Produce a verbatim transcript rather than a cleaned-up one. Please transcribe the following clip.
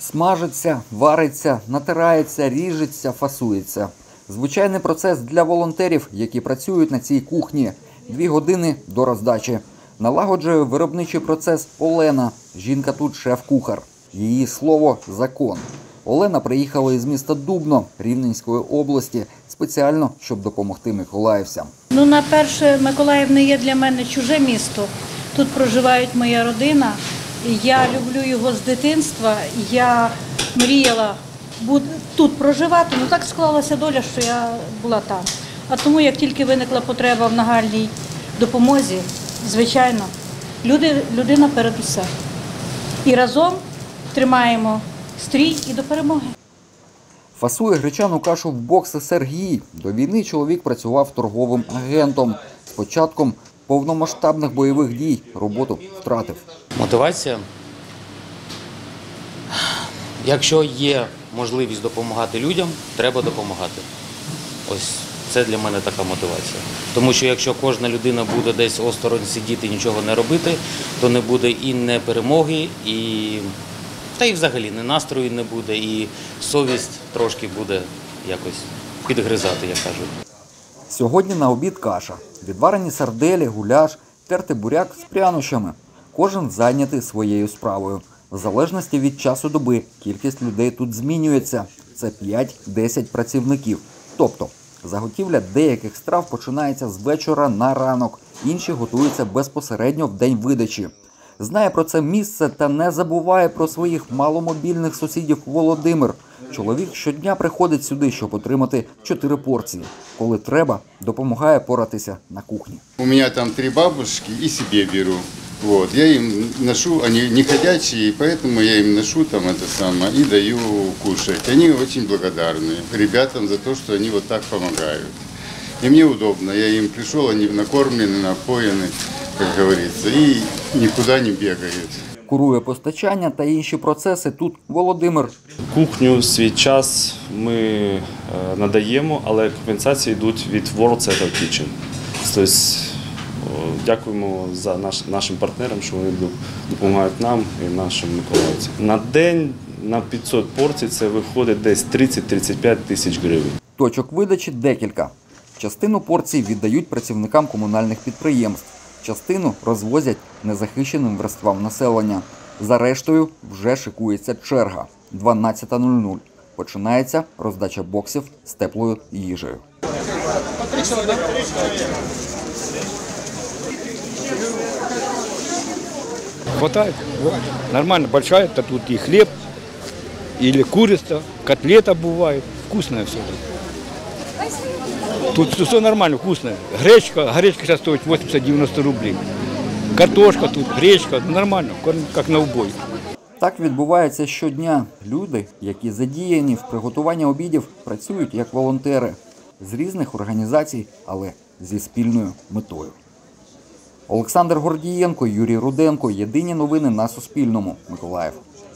Смажиться, вариться, натирається, ріжеться, фасується. Звичайний процес для волонтерів, які працюють на цій кухні. Дві години до роздачі. Налагоджує виробничий процес Олена. Жінка тут шеф-кухар. Її слово – закон. Олена приїхала із міста Дубно Рівненської області спеціально, щоб допомогти миколаївцям. Ну, на перше, Миколаїв не є для мене чуже місто. Тут проживають моя родина. Я люблю його з дитинства. Я мріяла тут проживати, ну так склалася доля, що я була там. А тому, як тільки виникла потреба в нагальній допомозі, звичайно, люди, людина перед усе. І разом тримаємо стрій і до перемоги. Фасує гречану кашу в бокси Сергій. До війни чоловік працював торговим агентом. З початком повномасштабних бойових дій роботу втратив. Мотивація. Якщо є можливість допомагати людям, треба допомагати. Ось це для мене така мотивація. Тому що якщо кожна людина буде десь осторонь сидіти і нічого не робити, то не буде і не перемоги, і та й взагалі не настрою не буде, і совість трошки буде якось підгризати, як кажуть. Сьогодні на обід каша. Відварені сарделі, гуляш, тертий буряк з прянощами. Кожен зайнятий своєю справою. В залежності від часу доби кількість людей тут змінюється. Це п'ять-десять працівників. Тобто заготівля деяких страв починається з вечора на ранок. Інші готуються безпосередньо в день видачі. Знає про це місце та не забуває про своїх маломобільних сусідів Володимир. Чоловік щодня приходить сюди, щоб отримати чотири порції. Коли треба, допомагає поратися на кухні. У мене там три бабушки і собі беру. Вот, я им ношу, они не ходячие, поэтому я им ношу там это самое и даю кушать. Они очень благодарны ребятам за то, что они вот так помогают. И мне удобно, я им пришел, они накормлены, напоены, как говорится, и никуда не бегают. Курує постачання та інші процеси тут Володимир. Кухню свій час ми надаємо, але компенсації йдуть від World Settle Kitchen. Тобто, дякуємо за наш, нашим партнерам, що вони допомагають нам і нашим миколаївцям. На день на п'ятсот порцій це виходить десь тридцять-тридцять п'ять тисяч гривень. Точок видачі декілька. Частину порцій віддають працівникам комунальних підприємств. Частину розвозять незахищеним верствам населення. За рештою вже шикується черга. дванадцята нуль нуль. Починається роздача боксів з теплою їжею. Хватает. Вот. Нормально, большая, то тут и хлеб, или курица, котлета бывает. Вкусное все. Тут все нормально, вкусное. Гречка, гречка сейчас стоит восемьдесят-девяносто рублей. Картошка тут, гречка, нормально, как на убой. Так відбувається щодня. Люди, які задіяні в приготуванні обідів, працюють як волонтери. З різних організацій, але зі спільною метою. Олександр Гордієнко, Юрій Руденко. Єдині новини на Суспільному. Миколаїв.